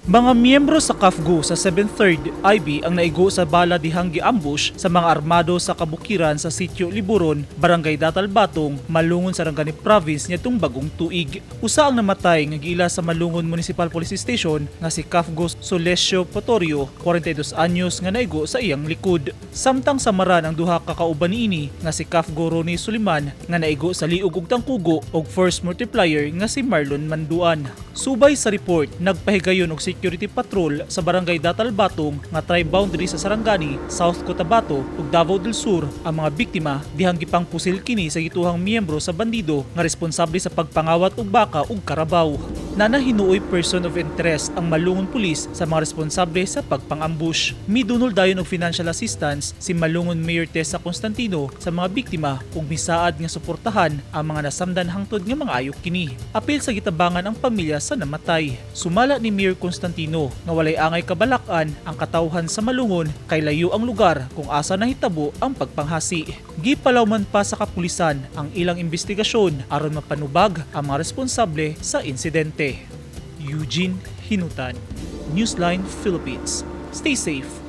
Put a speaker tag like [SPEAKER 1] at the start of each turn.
[SPEAKER 1] Mga miyembro sa CAFGO sa 7th IB ang naigo sa bala dihang giambush sa mga armado sa kabukiran sa Sitio Liburon, Barangay Datalbatong, Malungon, Sarangani Province nitong bagong tuig. Usa ang namatay nga giila sa Malungon Municipal Police Station nga si CAFGO Solesio Potorio, 42 anyos nga naigo sa iyang likod. Samtang samaran ang duha ka kauban niini nga si CAFGO Ronnie Suliman nga naigo sa liog ug tangkugo ug first multiplier nga si Marlon Manduan. Subay sa report, nagpahigayon og security patrol sa Barangay Datalbatong nga tri-boundary sa Sarangani, South Cotabato ug Davao del Sur ang mga biktima dihang gipangpusil kini sa gituhang miyembro sa bandido nga responsable sa pagpangawat og baka ug karabaw. Nanahinuoy person of interest ang Malungon Police sa mga responsable sa pagpang-ambush. Midunol dayon og financial assistance si Malungon Mayor Tessa Constantino sa mga biktima ug misaad nga suportahan ang mga nasamdan hangtod nga mga ayok kini. Apil sa gitabangan ang pamilya sa namatay. Sumala ni Mayor Constantino nga walay angay kabalakan ang katawhan sa Malungon kay layo ang lugar kung asa nahitabo ang pagpanghasi. Gipalaw man pa sa kapulisan ang ilang investigasyon aron mapanubag ang mga responsable sa insidente. Eugene Hinutan, Newsline Philippines. Stay safe.